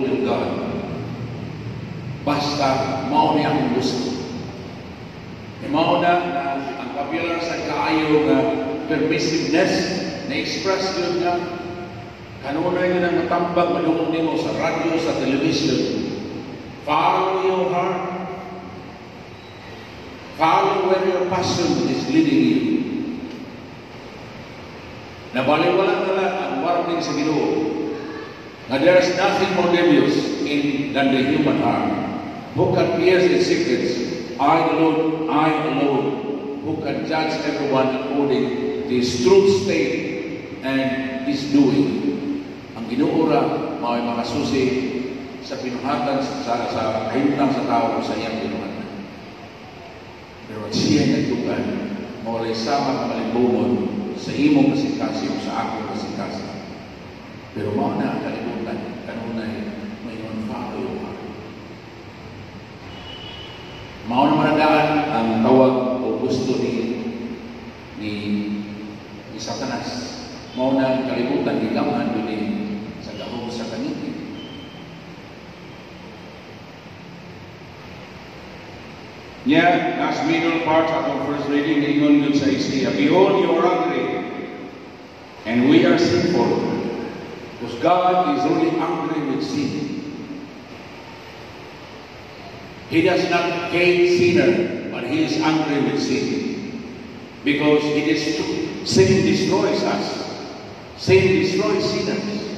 will God. Basta mao niya ang gusto. Mao na ang kapilar sa kaayo nga permissiveness na-express yun nga kanunay nga nang matambag madungog nimo sa radyo, sa television. Follow your heart. Follow where your passion is leading you. Nabaliwala na lang ang warning sa Ginoo na there is nothing more devious than the human heart. Who can pierce its secrets? I alone, who can judge everyone according to his true state and his doing. Ang Ginoo ra mao'y makasusi sa pinuhatan sa kahimtang sa tao sa iyang pinuhatan. Pero at siya nagtugan, maulay sama ang malimbungon sa imong kasikasi o sa akong kasikasi. Pero mao na ang kalimutan, kanunay mayroon follow your heart. Mao na manadaan ang tawag o gusto ni Satanas. Mao na ang kalimutan, gigamhan doon sa gahong sa kanina. Yeah, last middle part of our first reading, ingon yun sa Isaiah, behold, you are angry, and we are sinful, because God is only angry with sin. He does not hate sinner, but He is angry with sin, because sin destroys us. Sin destroys sinners.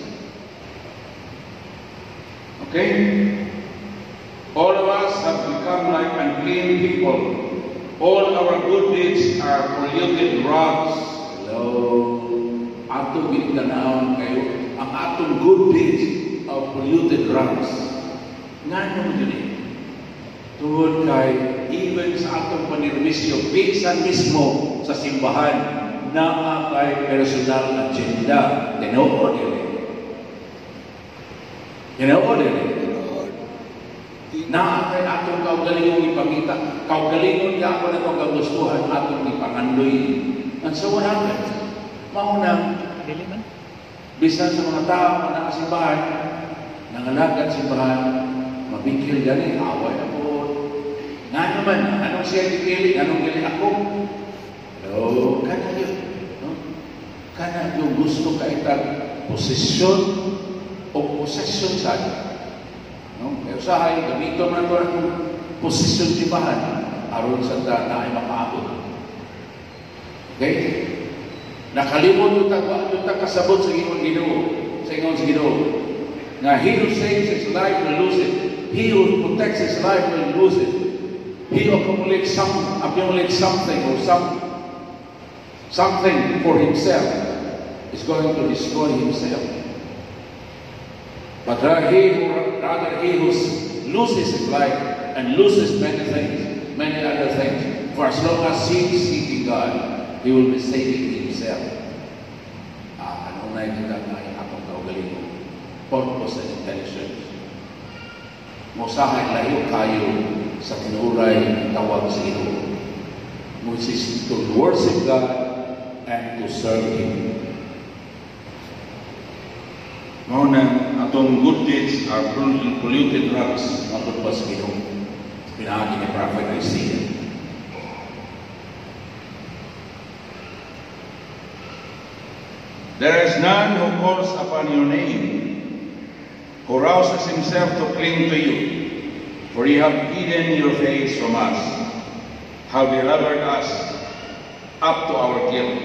Okay? All of us have become like unclean people. All our good deeds are polluted rags. Hello. Atong gintanawon kayo, ang atong good deeds are polluted rags. Nga naman yun eh. Tuhod kay, even sa atong panirmisyo, pinsan mismo sa simbahan, na kay personal agenda. Tinoo nila. Tinoo nila. Na kay atong kaugalingong ipangita, kaugalingon niya ako na itong kagustuhan atong ipangandoy. And so what happened? Maunang, bisan sa mga tao na nakasimbahan, nangalagad simbahan, mabigil gani, away na po. Nga naman, anong siya gipili, anong gili ako? Pero, kana yun. No? Kana yung gusto ka itag posisyon o posesyon sa atin. No? Kaya usahay, gamito man ito ang posisyon simbahan aron sa na ay makaabot. Okay? Nakalimot yung kasabot sa ingon Ginoo, sa ingon sa Ginoo. Na he who saves his life will lose it. He who protects his life will lose it. He accumulates something or something for himself is going to destroy himself. But rather he who loses his life and loses many other things, for as long as he is seeking God, he will be saving himself. Ano na yung kagay akong kaugaling mo? Purpose and intentions. Musahay layo kayo sa tinuray tawag sa Ginoo, which is to worship God and to serve Him. Ngunang atong good deeds are polluted rags, matod pa sa Ginoo. Pinahagi ni Prophet Isaiah. There is none who calls upon your name, who rouses himself to cling to you, for you have hidden your face from us, have delivered us up to our guilt.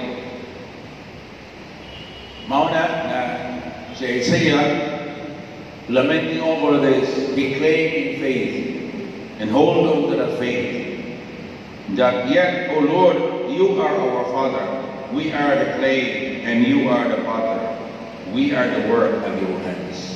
Mauna na si Isaiah, lamenting over this, be claim in faith, and hold on to that faith, that yet, O Lord, you are our Father, we are the clay, and you are the potter, we are the work of your hands.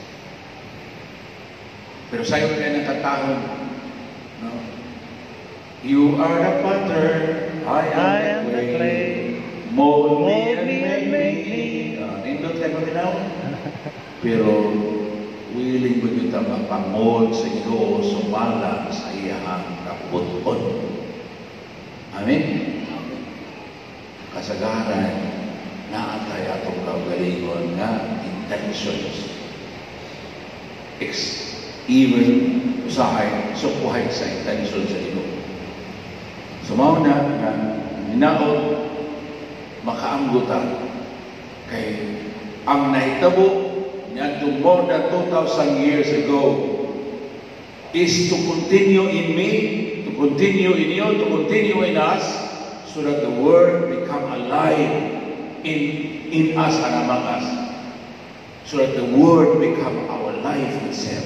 Pero sa'yo kayo nakatahon, no? You are the potter, I am the clay, mold me and make me. Nindot kayo maginaw. Pero willing mo kita magpamold sa iyo, sumala sa iyang kaputon. Amen? Kasagaran, naatay atong kaugalingon nga intentions. even usahay sukuhay sa intensyon sa Ginoo. So mao na nga hinaot makaanggutan kay ang nahitabo niadtong more than 2,000 years ago is to continue in me, to continue in you, to continue in us, so that the Word become alive in us and among us, so that the Word become our life itself.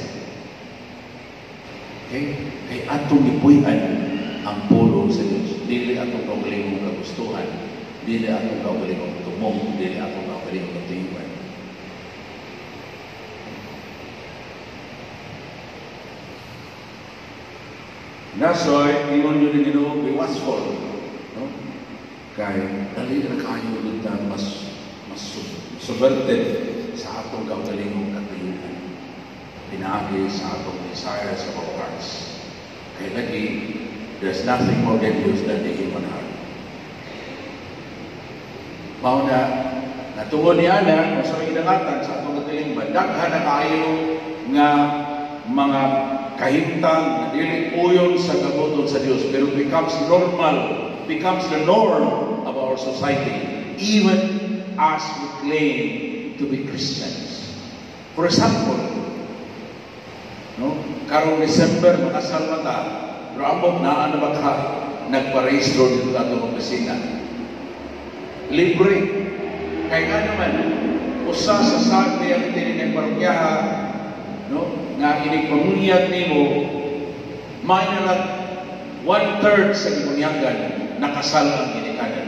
Okay? Kay atong ipuy-an ang pulong sa Diyos. Dili atong kaugalingong kagustuhan, dili atong kaugalingong tumong, dili atong kaugalingong katuyuan. Nasoy, ingon nyo din Ginoo, be watchful. No? Kaya, dali na kayo lundan mas subverted sa atong kaugalingong katuyuan. Pinaagi sa atong desire sa our hearts. Kaya lagi, there's nothing more dangerous than the human heart. Mauna, natungod ni Ana, sa inangatan sa atong katilingban, daghan na kayo nga mga kahimtang na dili uyon sa kabuton sa Diyos, pero becomes the norm of our society, even as we claim to be Christians. For example, no, karong December makasal mata, pero ambot na ano ba ka nagparehistro dito sa atong opisina. Libre. Kaya nga naman, usa sa sagdi ang tinig ng parokyaha, no, nga inigpamunyag nimo, may nalang 1/3 sa imunyagan nakasal ang ginikanan.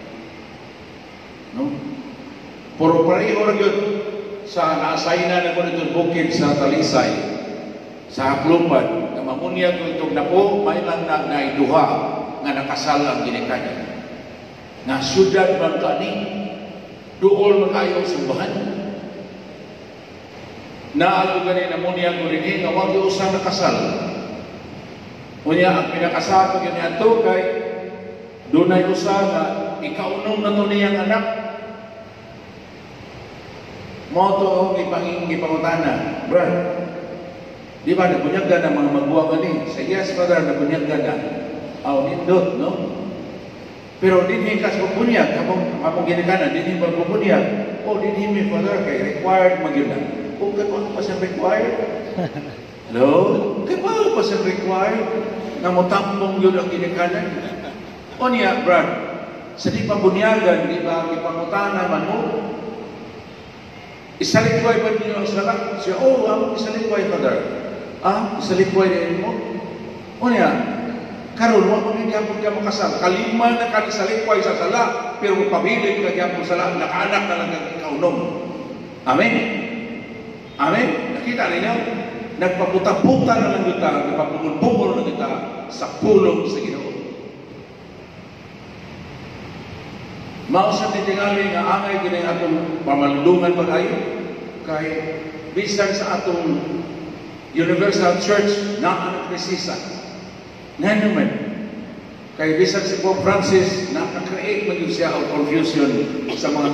No? Puro pareho rin yun sa naasayna na ko nitong bukid sa Talisay, sa Haklupan, na mamunyag ko itong napo, may lang naiduha nga nakasal ang ginikanan. Nga syudad bang kani, dool magayong sumbahan. Naato ganin na muna ko rin nga wag yung usang nakasal. Unya, ang pinakasal ko yun ito kay doon ay usa nga ikaunom na ito niyang anak. Mo ito ang ipangutana. Brad, di ba nabunyag ka na mga magbuwang gani? Sa yes, brother, nabunyag ka na. Nindot, no? Pero din hikas magbunyag, kapag ginikanan, din hikas magbunyag. Din hikas, brother, kay required magyunan. Kung kayo pa siya required? Hello? Kayo pa siya required? Na mutampong yun ang ginikanan? O niya, Brad, sa di pabunyagan, di ba, ipangutana man mo? Isalikway ba niyo ang salat? Siya, isalikway, Father. Isalikway din mo? O niya, karon mo kung gyapon ka makasal. Kalima na ka isalikway sa sala, pero pabilig ka gyapon sala, nakaanak na lang ang ikaunom. Amen? Amen? Nakita ninyo? Nagpaputa-puta na lang kita, nagpapumulpumul na kita sa pulong sa Ginoo. Mausa titingali nga angay ginay atong pamalungan pag-ayo kay bisan sa atong Universal Church na ang krisisa. Nga naman, kay bisan si Pope Francis na nakreate man siya ang confusion sa mga